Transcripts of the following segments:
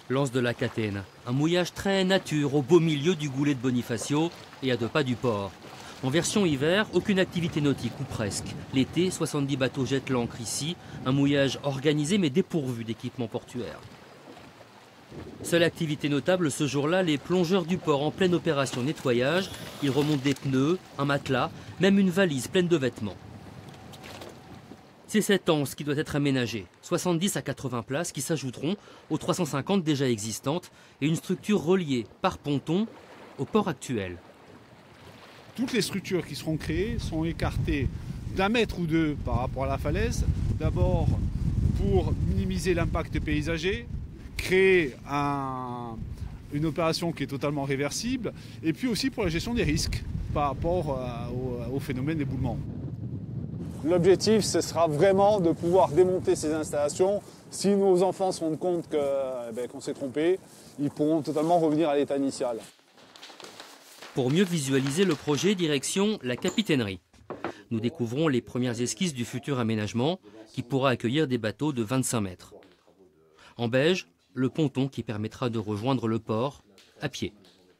L'anse de la Catène, un mouillage très nature au beau milieu du goulet de Bonifacio et à 2 pas du port. En version hiver, aucune activité nautique ou presque. L'été, 70 bateaux jettent l'ancre ici, un mouillage organisé mais dépourvu d'équipement portuaire. Seule activité notable ce jour-là, les plongeurs du port en pleine opération nettoyage. Ils remontent des pneus, un matelas, même une valise pleine de vêtements. C'est cette anse qui doit être aménagée. 70 à 80 places qui s'ajouteront aux 350 déjà existantes et une structure reliée par ponton au port actuel. Toutes les structures qui seront créées sont écartées d'1 mètre ou 2 par rapport à la falaise. D'abord pour minimiser l'impact paysager, créer une opération qui est totalement réversible et puis aussi pour la gestion des risques par rapport au phénomène d'éboulement. L'objectif, ce sera vraiment de pouvoir démonter ces installations. Si nos enfants se rendent compte qu'on s'est trompé, ils pourront totalement revenir à l'état initial. Pour mieux visualiser le projet, direction la capitainerie. Nous découvrons les premières esquisses du futur aménagement qui pourra accueillir des bateaux de 25 mètres. En beige, le ponton qui permettra de rejoindre le port à pied.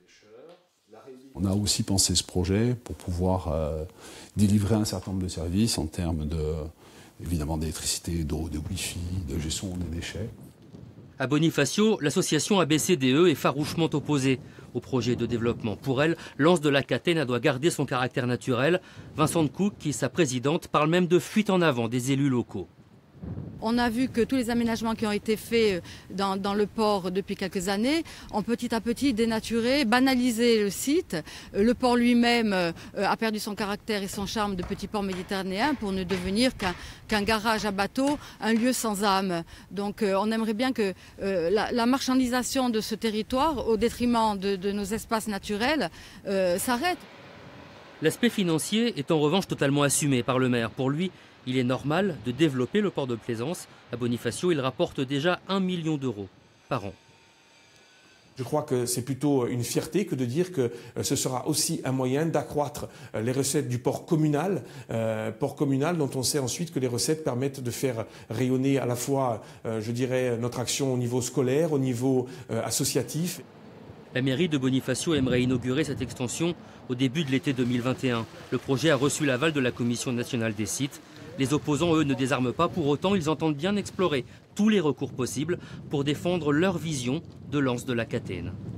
On a aussi pensé ce projet pour pouvoir délivrer un certain nombre de services en termes évidemment d'électricité, d'eau, de wifi, de gestion des déchets. À Bonifacio, l'association ABCDE est farouchement opposée au projet de développement. Pour elle, l'anse de la Catène doit garder son caractère naturel. Vincent Cook, qui est sa présidente, parle même de fuite en avant des élus locaux. On a vu que tous les aménagements qui ont été faits dans le port depuis quelques années ont petit à petit dénaturé, banalisé le site. Le port lui-même a perdu son caractère et son charme de petit port méditerranéen pour ne devenir qu'un garage à bateaux, un lieu sans âme. Donc on aimerait bien que la marchandisation de ce territoire, au détriment de nos espaces naturels, s'arrête. L'aspect financier est en revanche totalement assumé par le maire. Pour lui, il est normal de développer le port de plaisance. À Bonifacio, il rapporte déjà 1 million d'euros par an. Je crois que c'est plutôt une fierté que de dire que ce sera aussi un moyen d'accroître les recettes du port communal dont on sait ensuite que les recettes permettent de faire rayonner à la fois, je dirais, notre action au niveau scolaire, au niveau associatif. La mairie de Bonifacio aimerait inaugurer cette extension au début de l'été 2021. Le projet a reçu l'aval de la Commission nationale des sites. Les opposants, eux, ne désarment pas. Pour autant, ils entendent bien explorer tous les recours possibles pour défendre leur vision de l'anse de la Catène.